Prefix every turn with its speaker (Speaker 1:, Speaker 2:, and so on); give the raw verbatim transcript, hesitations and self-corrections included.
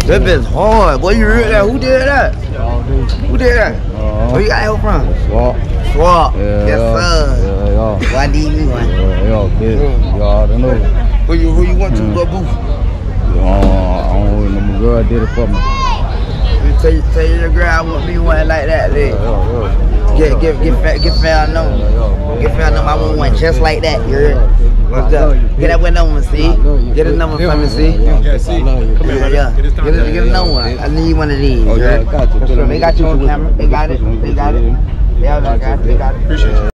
Speaker 1: That bitch hard. Boy, you heard that? Who did that? Who did that? Uh-huh. Where you got help from?
Speaker 2: Swap.
Speaker 1: Swap.
Speaker 2: Yeah,
Speaker 1: yes, sir.
Speaker 2: Yeah, yeah.
Speaker 1: Why need me one?
Speaker 2: Yeah, yeah, bitch. You already know.
Speaker 1: Who you, who you want to, go boo?
Speaker 2: Uh, I don't know. My girl did it for me.
Speaker 1: You tell, you, tell your girl I want me one like that, then.
Speaker 2: Yeah, yeah, yeah.
Speaker 1: Get, get, get, get, get found number. Get found number. I want one just like that. You heard? What's up? Get that with number, see? Get a number from me, see?
Speaker 3: Yeah, see.
Speaker 1: Yeah, yeah. Get a, get a number one. I need one of these.
Speaker 2: Oh, yeah, I got you.
Speaker 1: They got you on camera. They got it. They got it. Yeah, they got it. They got it.
Speaker 3: Appreciate you.